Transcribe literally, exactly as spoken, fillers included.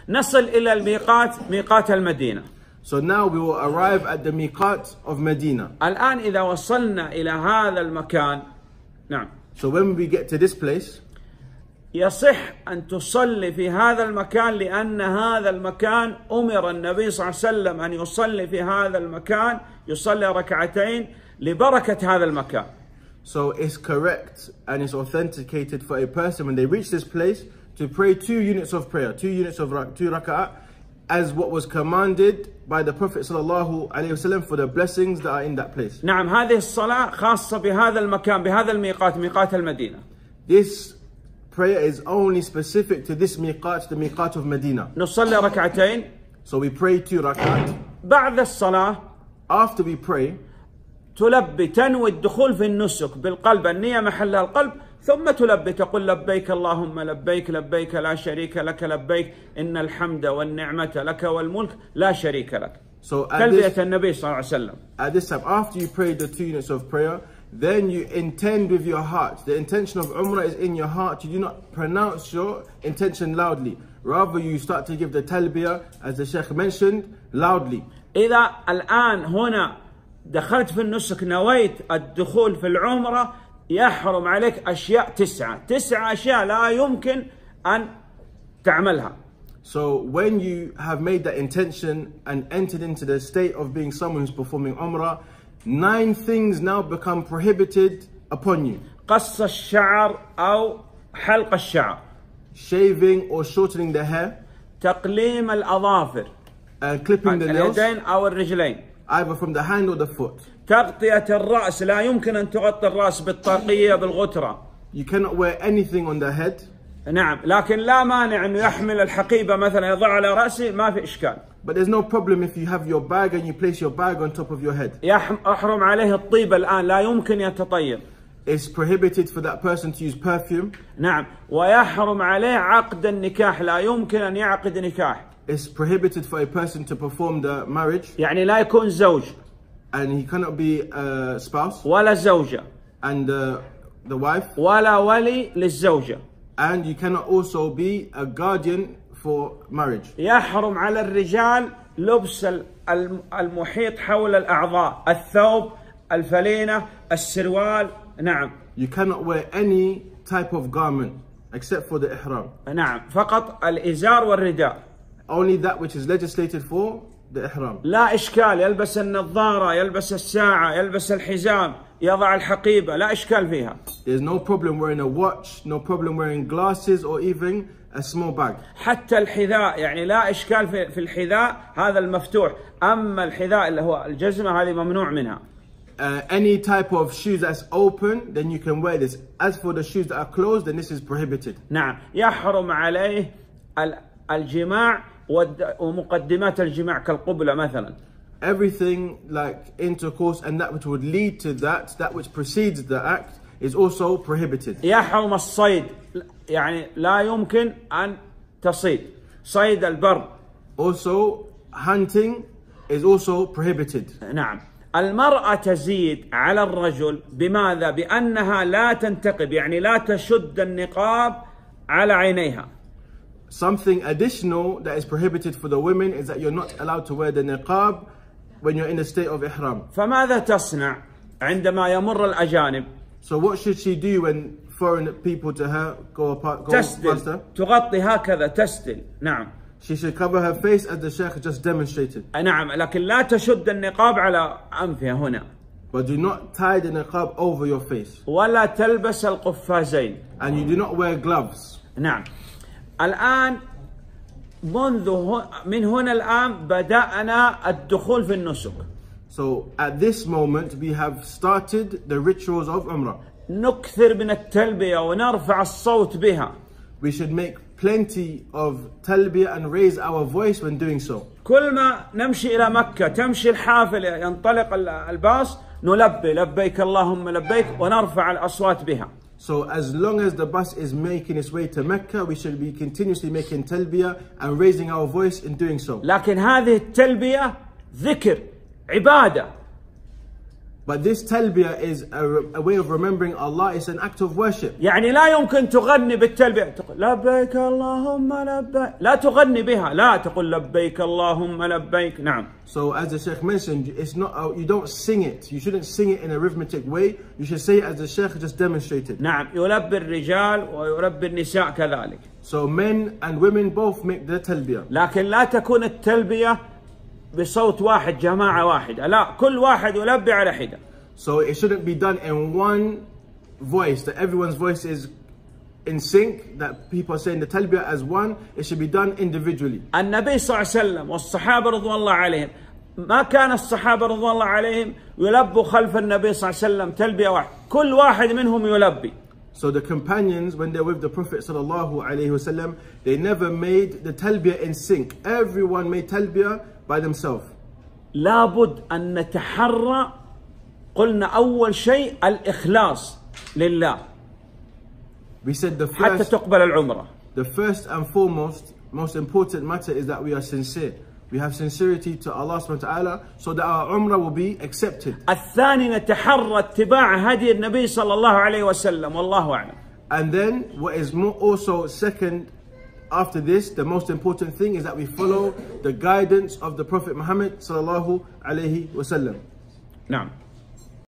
نصل إلى الميقات ميقات المدينة. So now we will arrive at the miqat of Medina. الآن إذا وصلنا إلى هذا المكان نعم. So when we get to this place, يصح أن تصلي في هذا المكان لأن هذا المكان أمر النبي صلى الله عليه وسلم أن يصلي في هذا المكان، يصلي ركعتين لبركة هذا المكان. So it's correct and it's authenticated for a person when they reach this place to pray two units of prayer, two units of two rak'ah, as what was commanded by the Prophet sallallahu alaihi wasallam for the blessings that are in that place. نعم هذه الصلاة خاصة بهذا المكان بهذا الميقات ميقات المدينة. This prayer is only specific to this miqat, the miqat of Medina. نصلي ركعتين. So we pray two rakat. بعد الصلاة After we pray, تلبي تنوي الدخول في النسك بالقلب، النية محلها القلب، ثم تلبي تقول لبيك اللهم لبيك لبيك لا شريك لك لبيك إن الحمد والنعمة لك والملك لا شريك لك. So تلبية النبي صلى الله عليه وسلم. At this time, after you pray the two units of prayer, then you intend with your heart. The intention of Umrah is in your heart. You do not pronounce your intention loudly. Rather, you start to give the talbiyah, as the Sheikh mentioned, loudly. إذا الآن هنا دخلت في النسك نويت الدخول في العمرة يحرم عليك أشياء تسعة تسعة أشياء لا يمكن أن تعملها. So when you have made that intention and entered into the state of being someone who's performing Umrah, nine things now become prohibited upon you. قص الشعر أو حلق الشعر. Shaving or shortening the hair. تقليم الأظافر. And clipping the nails. اليدين أو الرجلين. Either from the hand or the foot. تغطية الرأس، لا يمكن أن تغطي الرأس بالطاقية بالغترة. You cannot wear anything on the head. نعم، لكن لا مانع أنه يحمل الحقيبة مثلا يضع على رأسه، ما في إشكال. But there's no problem if you have your bag and you place your bag on top of your head. يحرم عليه الطيب الآن، لا يمكن يتطيب. It's prohibited for that person to use perfume. نعم، ويحرم عليه عقد النكاح، لا يمكن أن يعقد نكاح. It's prohibited for a person to perform the marriage. يعني لا يكون زوج. And he cannot be a spouse. ولا زوجة. And uh, the wife. ولا ولي للزوجة. And you cannot also be a guardian for marriage. يحرم على الرجال لبس المحيط حول الأعضاء، الثوب، الفلينة، السروال. نعم. You cannot wear any type of garment except for the ihram. نعم، فقط الإزار والرداء. Only that which is legislated for the ihram. لا إشكال، يلبس النظارة، يلبس الساعة، يلبس الحزام، يضع الحقيبة، لا إشكال فيها. There's no problem wearing a watch, no problem wearing glasses or even a small bag. حتى الحذاء، يعني لا إشكال في في الحذاء هذا المفتوح، أما الحذاء اللي هو الجزمة هذه ممنوع منها. Uh, any type of shoes that's open, then you can wear this. As for the shoes that are closed, then this is prohibited. نعم، يحرم عليه الجماع ومقدمات الجماع كالقبلة مثلا. Everything like intercourse and that which would lead to that, that which precedes the act, is also prohibited. يحرم الصيد، يعني لا يمكن أن تصيد، صيد البر. Also, hunting is also prohibited. نعم. المرأة تزيد على الرجل بماذا؟ بأنها لا تنتقب، يعني لا تشد النقاب على عينيها. Something additional that is prohibited for the women is that you're not allowed to wear the niqab when you're in a state of ihram. فماذا تصنع عندما يمر الأجانب؟ So what should she do when foreign people to her go apart, go تسدل، past her? تغطي هكذا، تسدل. نعم. She should cover her face as the Sheikh just demonstrated. نعم، لكن لا تشد النقاب على أنفها هنا. But do not tie the niqab over your face. ولا تلبس القفازين. And you do not wear gloves. نعم. الآن منذ من هنا الآن بدأنا الدخول في النسك. So at this moment we have started the rituals of Umrah. نكثر من التلبية ونرفع الصوت بها. We should make plenty of talbiyah and raise our voice when doing so. كل ما نمشي إلى مكة تمشي الحافلة ينطلق الباص نلبي لبيك اللهم لبيك ونرفع الأصوات بها. So as long as the bus is making its way to Mecca, we should be continuously making talbiyah and raising our voice in doing so. لكن هذه التلبية ذكر عبادة. But this talbiyah is a, a way of remembering Allah. It's an act of worship. يعني لا يمكن تغني بالتلبية تقول لبيك اللهم لبيك لا تغني بها لا تقول لبيك اللهم لبيك. نعم. So as the Sheikh mentioned, it's not uh, you don't sing it. You shouldn't sing it in a rhythmic way. You should say it as the Sheikh just demonstrated. نعم يلبي الرجال ويلبي النساء كذلك. So men and women both make the talbiyah. لكن لا تكون التلبية بصوت واحد جماعة واحدة لا كل واحد يلبي على حدة. So it shouldn't be done in one voice, that everyone's voice is in sync, that people are saying the talbiyah as one. It should be done individually. النبي صلى الله عليه وسلم والصحابة رضوان الله عليهم ما كان الصحابة رضوان الله عليهم يلبوا خلف النبي صلى الله عليه وسلم تلبية واحد كل واحد منهم يلبي. So the companions, when they're with the Prophet sallallahu alaihi wasallam, they never made the talbiyah in sync. Everyone made talbiyah by themselves. لابد أن نتحرى قلنا أول شيء الإخلاص لله. We said the حتى first, تقبل العمرة. the first and foremost, most important matter is that we are sincere. We have sincerity to Allah subhanahu wa ta'ala so that our umrah will be accepted. الثاني نتحرى اتباع هدي النبي صلى الله عليه وسلم والله أعلم. And then what is more also second after this, the most important thing is that we follow the guidance of the Prophet Muhammad sallallahu alaihi wasallam. نعم.